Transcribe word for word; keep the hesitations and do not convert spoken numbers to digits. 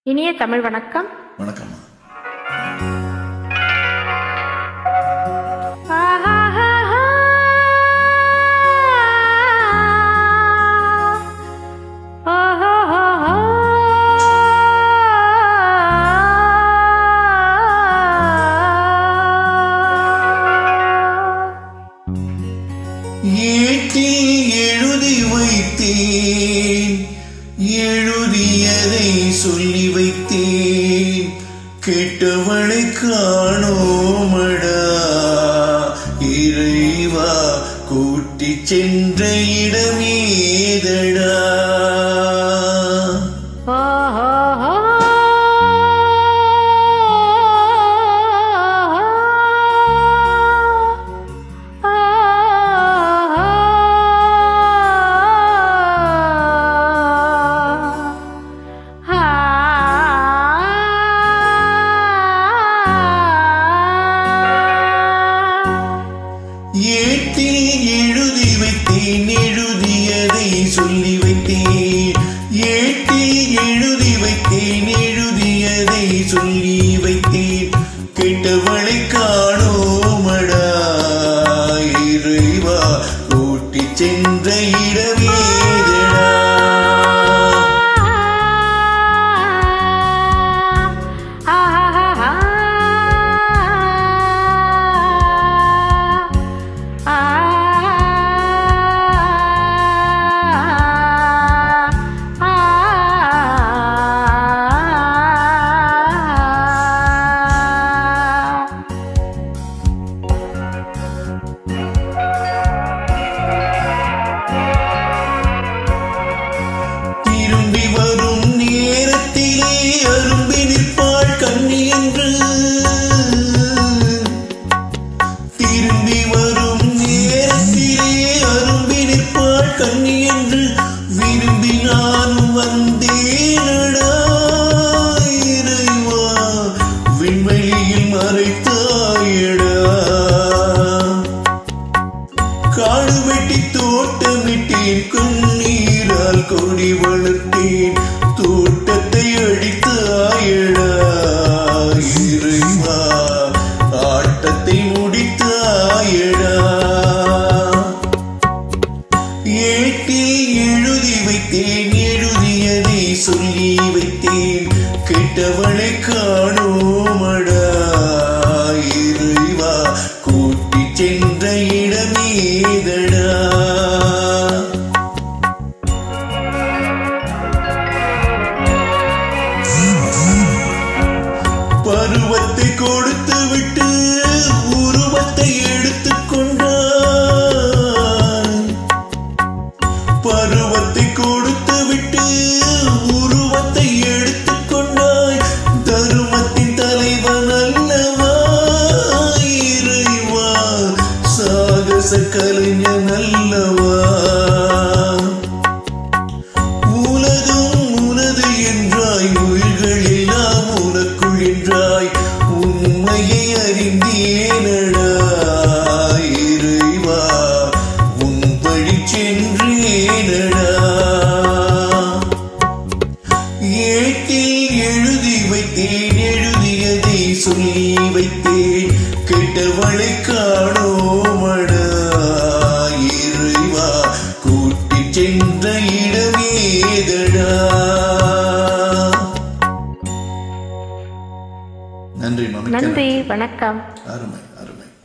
இனிய தமிழ் வணக்கம். வணக்கம். ஏட்டில் எழுதி வைத்தேன், எழுதியதை சொல்லி வைத்தேன், கேட்டவளை காணோமடா இறைவா, கூட்டி சென்ற இடமேதடா. ஏட்டில் எழுதி வைத்தேன், எழுதியதை சொல்லி வைத்தேன், ஏட்டில் எழுதி வைத்தேன், எழுதியதை சொல்லி வைத்தேன், கேட்டவளை காணோமடா இறைவா, கூட்டி சென்ற இடமேதடா. காடு வெட்டி தோட்டமிட்டேன், கண்ணீரால் கொடி வளர்த்தேன், தோட்டத்தை அழித்து ஆயடா இறைவா, ஆட்டத்தை முடித்து ஆயடா. ஏட்டில் எழுதி வைத்தேன், எழுதியதை சொல்லி வைத்தேன், கேட்டவளை காணோமடா இறைவா, கூட்டி சென்ற இடமேதடா. பருவத்தை கொடுத்து விட்டு உருவத்தை எடுத்துக் கொண்டாய், பருவத்தை கொடுத்து விட்டு உருவத்தை எடுத்துக் கொண்டாய், தருமத்தின் தலைவன் அல்லவா இறைவா, சாகச கலைஞன் அல்லவா. உலகம் உனது என்றாய், உயிர்கள் எல்லாம் உனக்குள் என்றாய், உண்மையை அறிந்தேனடா இறைவா, உன் வழி சென்றேனடா. ஏட்டில் எழுதி வைத்தேன், எழுதியதை சொல்லி வைத்தேன், கேட்டவளை காணோமடா இறைவா, கூட்டி சென்ற இடமேதடா. நன்றி. நன்றி, வணக்கம். அருமை அருமை.